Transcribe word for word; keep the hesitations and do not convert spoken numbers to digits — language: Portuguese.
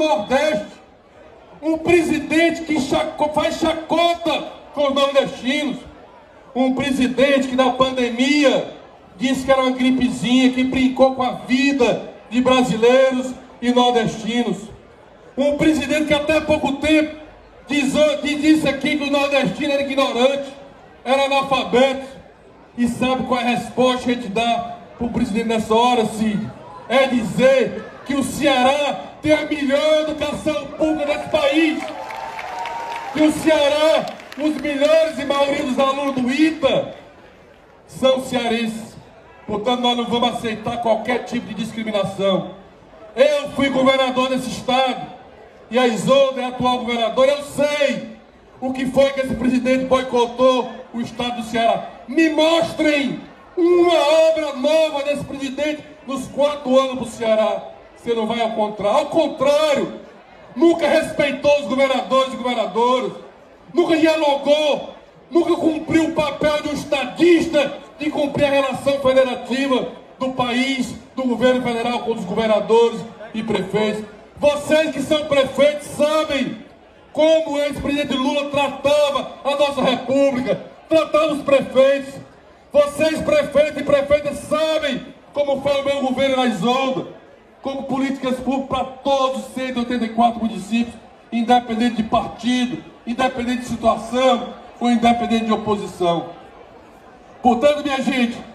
Nordeste, um presidente que chaco, faz chacota com os nordestinos, um presidente que na pandemia disse que era uma gripezinha, que brincou com a vida de brasileiros e nordestinos, um presidente que até pouco tempo diz, disse aqui que o nordestino era ignorante, era analfabeto. E sabe qual é a resposta que a gente dá para o presidente nessa hora, Cid? É dizer que o Ceará tem a melhor educação pública desse país, que o Ceará, os melhores e maioria dos alunos do ITA são cearenses. Portanto, nós não vamos aceitar qualquer tipo de discriminação. Eu fui governador desse estado e a Isolda é a atual governadora. Eu sei o que foi que esse presidente boicotou o estado do Ceará. Me mostrem uma obra nova desse presidente nos quatro anos do Ceará. Você não vai ao contrário. Ao contrário, nunca respeitou os governadores e governadoras, nunca dialogou, nunca cumpriu o papel de um estadista de cumprir a relação federativa do país, do governo federal com os governadores e prefeitos. Vocês que são prefeitos sabem como o ex-presidente Lula tratava a nossa república, tratava os prefeitos. Vocês, prefeitos e prefeitas, sabem como foi o meu governo na Isolda, como políticas públicas para todos os cento e oitenta e quatro municípios, independente de partido, independente de situação ou independente de oposição. Portanto, minha gente,